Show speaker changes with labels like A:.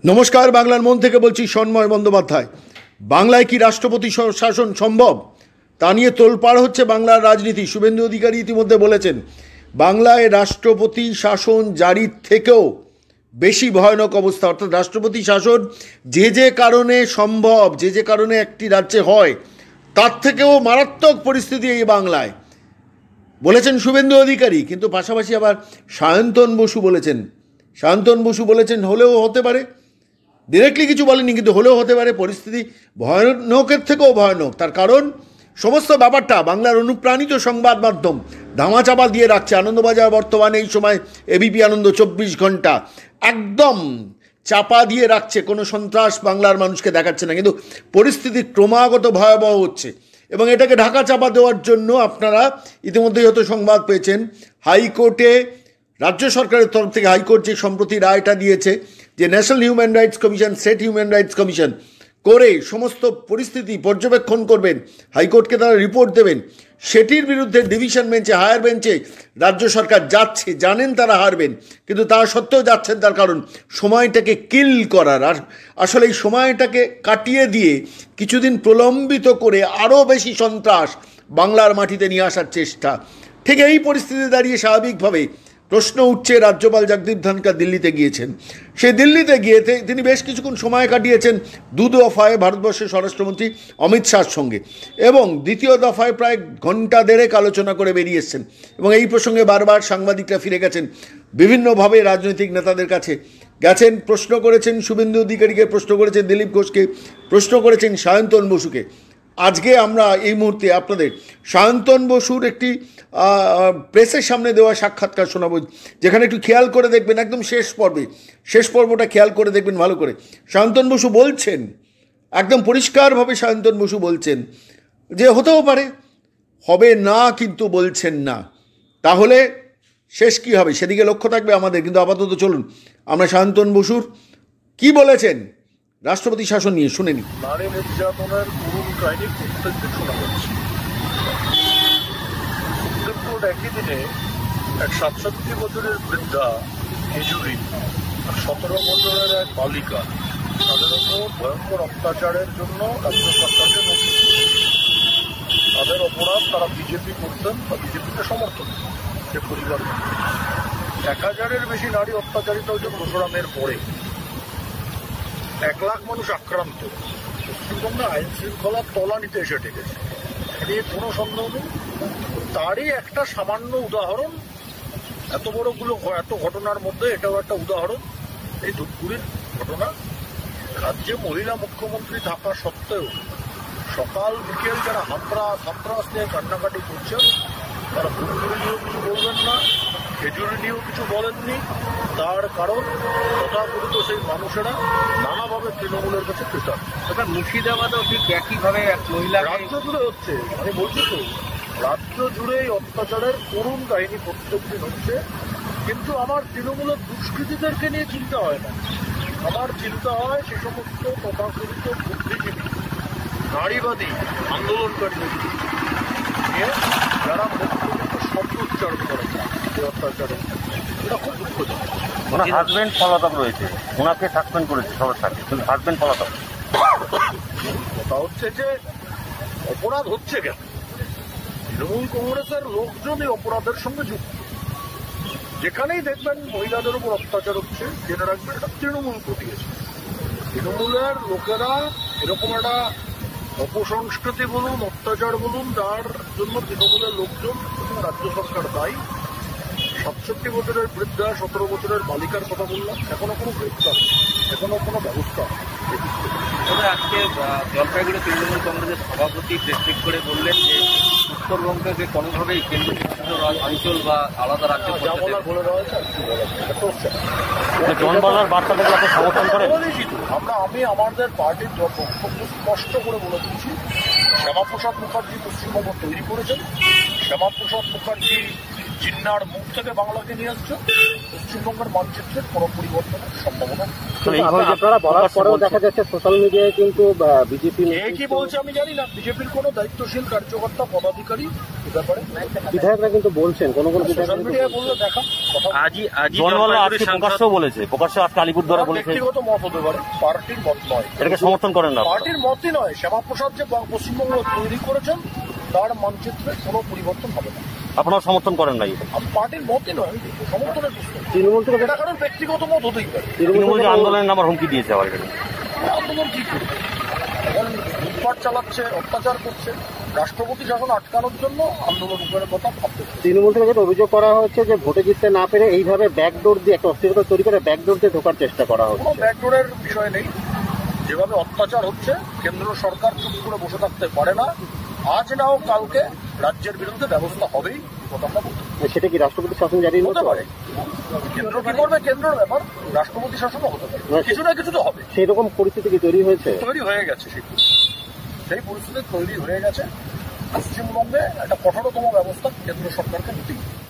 A: নমস্কার, বাংলার মন থেকে বলছি সন্ময় বন্দ্যোপাধ্যায়। বাংলায় কি রাষ্ট্রপতি শাসন সম্ভব তা নিয়ে তোলপাড় হচ্ছে বাংলার রাজনীতি। শুভেন্দু অধিকারী ইতিমধ্যে বলেছেন, বাংলায় রাষ্ট্রপতি শাসন জারির থেকেও বেশি ভয়ানক অবস্থা, অর্থাৎ রাষ্ট্রপতি শাসন যে কারণে সম্ভব, যে কারণে একটি রাজ্যে হয়, তার থেকেও মারাত্মক পরিস্থিতি এই বাংলায় বলেছেন শুভেন্দু অধিকারী। কিন্তু পাশাপাশি আবার সায়ন্তন বসু বলেছেন হলেও হতে পারে, ডিরেক্টলি কিছু বলেনি কিন্তু হলেও হতে পারে, পরিস্থিতি ভয়ানকের থেকেও ভয়ানক। তার কারণ সমস্ত ব্যাপারটা বাংলার অনুপ্রাণিত সংবাদ মাধ্যম ধামাচাপা দিয়ে রাখছে। আনন্দবাজার বর্তমানে এই সময় এবিপি আনন্দ 24 ঘন্টা একদম চাপা দিয়ে রাখছে, কোনো সন্ত্রাস বাংলার মানুষকে দেখাচ্ছে না, কিন্তু পরিস্থিতি ক্রমাগত ভয়াবহ হচ্ছে। এবং এটাকে ঢাকা চাপা দেওয়ার জন্য আপনারা ইতিমধ্যেই হয়তো সংবাদ পেয়েছেন, হাইকোর্টে রাজ্য সরকারের তরফ থেকে হাইকোর্ট যে সম্প্রতি রায়টা দিয়েছে যে national human rights commission, state human rights commission করে সমস্ত পরিস্থিতি পর্যবেক্ষণ করবেন, হাইকোর্টকে তারা রিপোর্ট দেবেন, সেটির বিরুদ্ধে ডিভিশন বেঞ্চে, হায়ার বেঞ্চে রাজ্য সরকার যাচ্ছে, জানেন তারা হারবেন, কিন্তু তা সত্ত্বেও যাচ্ছেন। তার কারণ সময়টাকে কিল করার, আর আসলে এই সময়টাকে কাটিয়ে দিয়ে কিছুদিন প্রলম্বিত করে আরও বেশি সন্ত্রাস বাংলার মাটিতে নিয়ে আসার চেষ্টা। ঠিক এই পরিস্থিতিতে দাঁড়িয়ে স্বাভাবিকভাবে প্রশ্ন উঠছে, রাজ্যপাল জগদীপ ধনখড় দিল্লিতে গিয়েছেন, সেই দিল্লিতে গিয়ে তিনি বেশ কিছুক্ষণ সময় কাটিয়েছেন দু দফায় ভারতবর্ষের স্বরাষ্ট্রমন্ত্রী অমিত শাহর সঙ্গে, এবং দ্বিতীয় দফায় প্রায় ঘণ্টা দেড়েক আলোচনা করে বেরিয়ে এসছেন। এবং এই প্রসঙ্গে বারবার সাংবাদিকরা ফিরে গেছেন, বিভিন্নভাবে রাজনৈতিক নেতাদের কাছে গেছেন, প্রশ্ন করেছেন শুভেন্দু অধিকারীকে, প্রশ্ন করেছেন দিলীপ ঘোষকে, প্রশ্ন করেছেন সায়ন্তন বসুকে। আজকে আমরা এই মুহূর্তে আপনাদের সায়ন্তন বসুর একটি প্রেসের সামনে দেওয়া সাক্ষাৎকার শোনাবো, যেখানে একটু খেয়াল করে দেখবেন, একদম শেষ পর্বটা খেয়াল করে দেখবেন ভালো করে। সায়ন্তন বসু বলছেন, একদম পরিষ্কারভাবে সায়ন্তন বসু বলছেন যে হতেও পারে, হবে না কিন্তু বলছেন না, তাহলে শেষ কী হবে সেদিকে লক্ষ্য থাকবে আমাদের। কিন্তু আপাতত চলুন আমরা সায়ন্তন বসুর কি বলেছেন রাষ্ট্রপতি শাসন নিয়ে শুনে নিই।
B: নারী নির্যাতনের করুণ কাহিনী প্রত্যেকদিন শোনা যাচ্ছে। সুপ্রিম কোর্ট একই দিনে এক 67 বছরের বৃদ্ধা খেজুরি আর 17 বছরের এক বালিকা, তাদের ওপর ভয়ঙ্কর অত্যাচারের জন্য রাজ্য সরকারকে নোটিশ দিয়েছে। তাদের অপরাধ, তারা বিজেপি করতেন বা বিজেপিকে সমর্থন সে পরিবার। 1000-এর বেশি নারী অত্যাচারিত হয়েছে পরশুরামের পরে। 1 লাখ মানুষ আক্রান্ত। পশ্চিমবঙ্গে আইন শৃঙ্খলার তলানিতে এসে ঠেকেছে, এ কোনো সন্দেহ নেই। তারই একটা সামান্য উদাহরণ, এত ঘটনার মধ্যে এটাও একটা উদাহরণ, এই ধূপগুড়ির ঘটনা। রাজ্যে মহিলা মুখ্যমন্ত্রী থাকা সত্ত্বেও সকাল বিকেল যারা হাতরাস নিয়ে কান্নাকাটি করছেন, তারা ধূপগুড়ি নিয়েও কিছু বলবেন না, খেজুরি নিয়েও কিছু বলেননি। তার কারণ তথাকথিত সেই মানুষেরা নানাভাবে তৃণমূলের কাছে কৃতজ্ঞ।
C: তবে মুর্শিদাবাদেও ঠিক একইভাবে এক মহিলা
B: রাজ্য জুড়ে হচ্ছে, আমি বলছি তো, রাজ্য জুড়ে এই অত্যাচারের করুণ কাহিনী প্রত্যেকদিন হচ্ছে। কিন্তু আমার তৃণমূলের দুষ্কৃতীদেরকে নিয়ে চিন্তা হয় না, আমার চিন্তা হয় সে সমস্ত তথাকথিত বুদ্ধিজীবী, নারীবাদী আন্দোলনকারীদের নিয়ে, যারা শব্দ উচ্চারণ করেছে এই অত্যাচারের। এটা খুব দুঃখজনক।
D: ওনার হাজবেন্ড পলাতক রয়েছে, ওনাকে সাসপেন্ড করেছে সবার সাথে, কিন্তু হাজবেন্ড পলাতক।
B: কথা হচ্ছে যে অপরাধ হচ্ছে কেন? তৃণমূল কংগ্রেসের লোকজন এই অপরাধের সঙ্গে যুক্ত। যেখানেই দেখবেন মহিলাদের উপর অত্যাচার হচ্ছে, জেনে রাখবেন এটা তৃণমূল ঘটিয়েছে। তৃণমূলের লোকেরা এরকম একটা অপসংস্কৃতি বলুন, অত্যাচার বলুন, যার জন্য তৃণমূলের লোকজন এবং রাজ্য সরকার দায়ী। 67 বছরের বৃদ্ধা, 17 বছরের বালিকার কথা বললাম, এখনো কোনো গ্রেপ্তার, এখনো কোনো ব্যবস্থা।
C: তবে আজকে জলপাইগুড়ি তৃণমূল কংগ্রেসের সভাপতি প্রেসমিট করে বললেন যে উত্তরবঙ্গকে কোনোভাবেই কেন্দ্রশাসিত অঞ্চল বা আলাদা রাজ্য
B: যা বলার বলে দেওয়া হয়েছে, আর কি
D: জনবলার বার্তা থেকে আপনি সমর্থন করেন?
B: আমি আমাদের পার্টির বক্তব্য স্পষ্ট করে বলে দিচ্ছি। শ্যামাপ্রসাদ মুখার্জি পশ্চিমবঙ্গ তৈরি করেছেন। শ্যামাপ্রসাদ মুখার্জি জিন্নার মুখ থেকে বাংলাকে নিয়ে আসছে। পশ্চিমবঙ্গের মানচিত্রের কোনো পরিবর্তনের সম্ভাবনা নেই।
E: আপনারা বলার পরেও দেখা যাচ্ছে সোশ্যাল মিডিয়ায় কিন্তু বিজেপি
B: কে কি বলছে আমি জানি না। বিজেপির কোনো দায়িত্বশীল কার্যকর্তা পদাধিকারী এ ব্যাপারে
E: বিধায়করা কিন্তু বলছেন, কোন
B: সোশ্যাল মিডিয়ায় বললে দেখা
D: প্রকাশ্য বলেছে, প্রকাশ্য আজকে আলিপুরদুয়ারে বলেছে।
B: ব্যক্তিগত মত হতে পারে, পার্টির মত নয়।
D: এটাকে সমর্থন করেন না?
B: পার্টির মতই নয়। শ্যামাপ্রসাদ যে পশ্চিমবঙ্গ তৈরি করেছেন তার মানচিত্রে কোনো পরিবর্তন হবে না।
D: আপনারা সমর্থন করেন না?
B: আমি পার্টির মতই নয়, সমর্থনের প্রশ্ন।
E: তৃণমূল থেকে
B: এটা কারণ ব্যক্তিগত মত হতেই পারে।
D: তৃণমূল যে আন্দোলনের নামার হুমকি দিয়েছে আবার এখানে।
B: আন্দোলন কি করবে? এখন লুটপাট চালাচ্ছে, অত্যাচার করছে। রাষ্ট্রপতি শাসন আটকানোর জন্য আন্দোলন উপরে কথা ভাবতে।
E: তৃণমূল থেকে যেটা অভিযোগ করা হচ্ছে যে ভোটে জিততে না পেরে এইভাবে ব্যাকডোর দিয়ে একটা অস্থিরতা তৈরি করে ব্যাকডোর দিয়ে ঢোকার চেষ্টা করা হচ্ছে।
B: কোনো ব্যাকডোরের বিষয় নেই। যেভাবে অত্যাচার হচ্ছে, কেন্দ্র সরকার চুপ করে বসে থাকতে পারে না। আজ নাও কালকে রাজ্যের বিরুদ্ধে ব্যবস্থা হবেই, কথা আমরা বলতে।
E: সেটা কি রাষ্ট্রপতি শাসন জারি
B: হতে পারে। কেন্দ্র কি করবে কেন্দ্রের ব্যাপার, রাষ্ট্রপতি শাসনও হতে পারে। কিছু না কিছু তো হবে।
E: সেই রকম পরিস্থিতি কি তৈরি হয়েছে?
B: তৈরি হয়ে গেছে। সেই পরিস্থিতি তৈরি হয়ে গেছে। পশ্চিমবঙ্গে একটা কঠোরতম ব্যবস্থা কেন্দ্র সরকারকে নিতেই।